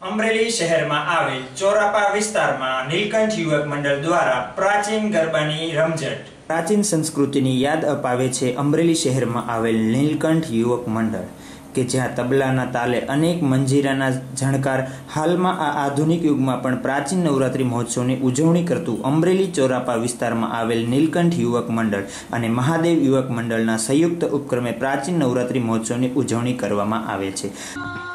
અમરેલી શહેરમાં આવેલ ચોરાપા વિસ્તારમાં નીલકંઠ યુવક મંડળ દ્વારા પ્રાચીન ગરબાની રમઝટ। પ્રાચીન સંસ્કૃતિની યાદ અપાવે છે અમરેલી શહેરમાં આવેલ નીલકંઠ યુવક મંડળ કે જ્યાં તબલાના તાલે અનેક મંજીરાના ઝણકાર હાલમાં આ આધુનિક યુગમાં પણ પ્રાચીન નવરાત્રી મહોત્સવની ઉજવણી કરતું અમરેલી ચોરાપા વિસ્તારમાં આવેલ નીલકંઠ યુવક મંડળ અને મહાદેવ યુવક મંડળના સંયુક્ત ઉપક્રમે પ્રાચીન નવરાત્રી મહોત્સવની ઉજવણી કરવામાં આવે છે।